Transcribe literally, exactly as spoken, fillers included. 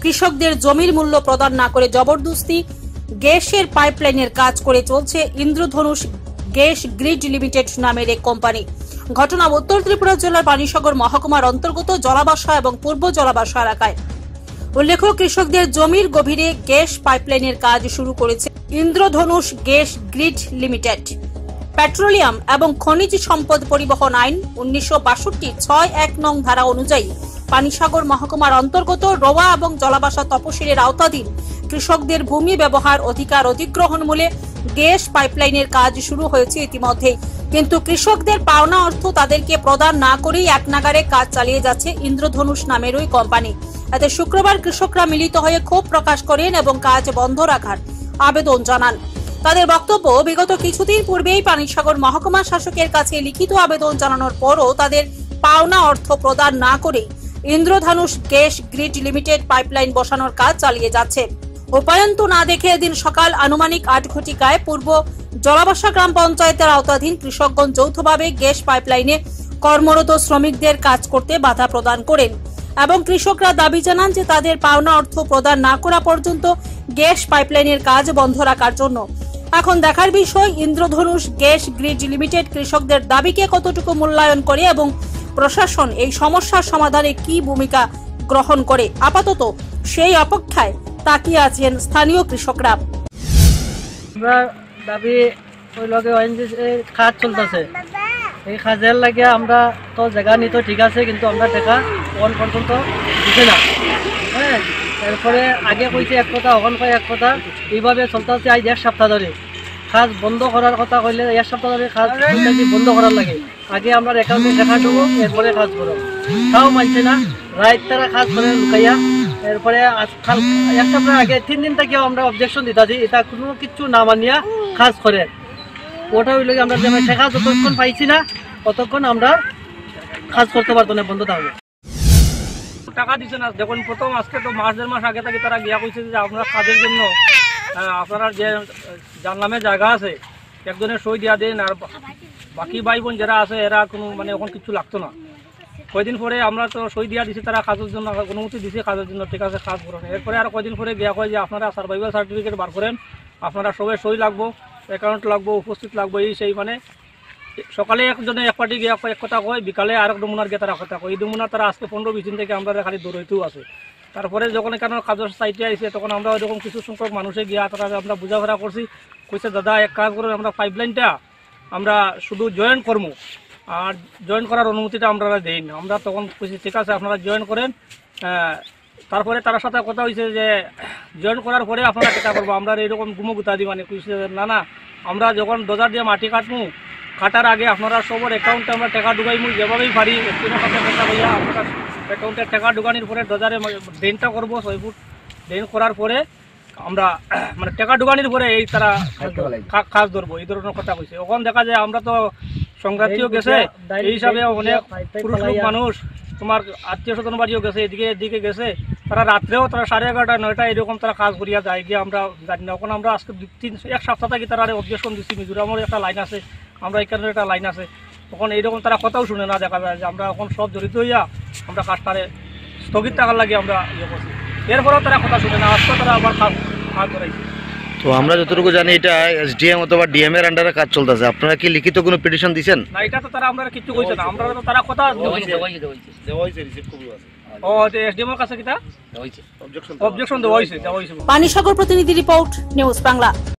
কৃষকদের জমির মূল্য প্রদান না করে জবরদস্তি গ্যাসের পাইপলাইনের কাজ করে চলছে ইন্দ্রধনুষ গ্যাস গ্রিড লিমিটেড নামের এক কোম্পানি। ঘটনা উত্তর ত্রিপুরা জেলার পানিসাগর মহকুমার অন্তর্গত জলাবাসা এবং পূর্ব জলাবাসা এলাকায়। উল্লেখ্য, কৃষকদের জমির গভীরে গ্যাস পাইপলাইনের কাজ শুরু করেছে Indradhanush gas grid limited. Petroleum এবং খনিজ সম্পদ পরিবহন আইন উনিশশো বাষট্টি ছয় এক নং ধারা অনুযায়ী পানিসাগর মহকুমার অন্তর্গত রোয়া এবং জলাবাসা তপশিলের আওতাধীন কৃষকদের ভূমি ব্যবহার অধিকার অধিগ্রহণ মূলে গ্যাস পাইপলাইনের কাজ শুরু হয়েছে ইতিমধ্যেই, কিন্তু কৃষকদের পাওনা অর্থ তাদেরকে প্রদান না করেই এক নাগারে কাজ চালিয়ে যাচ্ছে ইন্দ্রধনুষ নামের ওই কোম্পানি। এতে শুক্রবার কৃষকরা মিলিত হয়ে ক্ষোভ প্রকাশ করেন এবং কাজ বন্ধ রাখার আবেদন জানান। তাদের বক্তব্য, বিগত কিছুদিন পূর্বেই পানিসাগর মহকুমা শাসকের কাছে লিখিত আবেদন জানানোর পরও তাদের পাওনা অর্থ প্রদান না করে Indradhanush gas grid limited pipeline বসানোর কাজ চালিয়ে যাচ্ছে। উপায়ন্ত না দেখে এদিন সকাল আনুমানিক আট ঘটিকায় পূর্ব জলাবাসা গ্রাম পঞ্চায়েতের আওতাধীন কৃষকগণ যৌথভাবে গ্যাস পাইপলাইনে কর্মরত শ্রমিকদের কাজ করতে বাধা প্রদান করেন এবং কৃষকরা দাবি জানান যে তাদের পাওনা অর্থ প্রদান না করা পর্যন্ত গ্যাস পাইপলাইনের কাজ বন্ধ রাখার জন্য। এখন দেখার বিষয় ইন্দ্রধনুষ গ্যাস গ্রিড লিমিটেড কৃষকদের দাবিকে কতটুকু মূল্যায়ন করে এবং প্রশাসন এই সমস্যার সমাধানে কি ভূমিকা গ্রহণ করে। আপাতত সেই অপেক্ষায় তাকিয়ে আছেন স্থানীয় কৃষকরা। আমরা দাবি ওই লগে ওএনজিসির কাজ চলতেছে, এই কাজের লাগে আমরা তো জায়গা নিতে ঠিক আছে, কিন্তু আমরা টাকা ওখান পর্যন্ত দিছে না। হ্যাঁ, এরপরে আগে কইছে এক কথা, ওখান কয় এক কথা, এইভাবে চলতেছে আজ এক সপ্তাহ ধরে। কাজ বন্ধ করার কথা কইলে এক সপ্তাহ ধরে কাজ বন্ধ করার লাগে। আগে আমরা অ্যাকাউন্টে টাকা দেবো, এরপরে কাজ করো, তাও মানছে না। রাত তারা কাজ করে লুকাইয়া। এরপরে আজকাল এক সপ্তাহ আগে তিন দিন থেকেও আমরা অবজেকশন দিতেছি, এটা কোনো কিছু না মানিয়া কাজ করে। ওটা হইলে আমরা যে টাকা যতক্ষণ পাইছি না ততক্ষণ আমরা কাজ করতে পারতো না, বন্ধ থাকবো। টাকা দিচ্ছে না, যখন প্রথম আজকে তো মাস দেড় মাস আগে থেকে তারা গিয়া কইছে যে আপনারা কাজের জন্য আপনারা যে যার নামে জায়গা আছে একজনের সই দিয়া দেন, আর বাকি ভাই বোন যারা আছে এরা কোনো মানে এখন কিছু লাগতো না। কয়দিন পরে আমরা তো সই দিয়া দিছি, তারা কাজের জন্য অনুমতি দিছে কাজের জন্য, ঠিক আছে কাজ করেন। এরপরে আর কয়দিন পরে গিয়া কয় যে আপনারা সার্ভাইভাল সার্টিফিকেট বার করেন, আপনারা সবাই সই লাগবো, অ্যাকাউন্ট লাগবো, উপস্থিত লাগবো, এই সেই মানে সকালে একজনে এক পার্টি গিয়া এক কথা কয়, বিকালে আরেক নমুনার গিয়ে তারা কথা কয়। এই নমুনা তারা আজকে পনেরো বিশ দিন থেকে আমরা খালি দৌড়াইতেও আছে। তারপরে যখন এখানে কাজের সাইটে আইসে তখন আমরা ওইরকম কিছু সংখ্যক মানুষে গিয়া তারা আমরা বুঝাফেরা করছি, কইছে দাদা এক কাজ করেন, আমরা পাইপ লাইনটা আমরা শুধু জয়েন করবো, আর জয়েন করার অনুমতিটা আমরা দেই না। আমরা তখন কইছি ঠিক আছে আপনারা জয়েন করেন। তারপরে তার সাথে কথা হয়েছে যে জয়েন করার পরে আপনারা টাকা করবো, আমরা এইরকম গুমো গুতা দিই। মানে কইছে না না, আমরা যখন ডোজার দিয়ে মাটি কাটবো, কাটার আগে আপনারা সবার অ্যাকাউন্টে আমরা টাকা ঢুকাইমু, যেভাবেই পারি একদিনের সাথে কথা বইয়া আপনারা অ্যাকাউন্টে টাকা ঢুকানোর পরে ডোজারে ড্রেনটা করবো, ছয় ফুট ড্রেন করার পরে আমরা মানে টাকা ঢুকানোর পরে এই তারা কাজ ধরবো, এই ধরনের কথা কইছে। ওখান দেখা যায় আমরা তো সংঘাতিও গেছে, এই হিসাবে অনেক পুরুষ লোক মানুষ তোমার আত্মীয় স্বজন বাড়িও গেছে, এদিকে এদিকে গেছে, তারা রাত্রেও তারা সাড়ে এগারোটা নয়টা এরকম তারা কাজ করিয়া যায় গিয়ে আমরা জানি না। ওখানে আমরা আজকে তিন এক সপ্তাহ থেকে তারা অবজেকশন দিচ্ছি, মিজোরামের একটা লাইন আছে, আমরা এখানে একটা লাইন আছে, তখন এইরকম তারা কথাও শুনে না। দেখা যায় যে আমরা এখন সব জড়িত হইয়া আমরা কাজটারে স্থগিত থাকার লাগে আমরা ইয়ে করছি, এরপরেও তারা কথা শুনে না। আজকে তারা আবার কাজ কাজ করাইছে। তো আমরা যতটুকু জানি এটা এসডিএম অথবা ডিএম এর আন্ডারে কাজ চলতেছে, আপনারা কি লিখিত কোনো পিটিশন দিবেন? না, এটা তো তারা আমরা কিছু কইছে না, আমরা তো তারা কথা হইছে হইছে হইছে হইছে রিসিভ কবি আছে। ও যে এসডিএম এর কাছে কিটা হইছে অবজেকশন দেওয়া হইছে দেওয়া হইছে। পানিসাগর প্রতিনিধি রিপোর্ট, নিউজ বাংলা।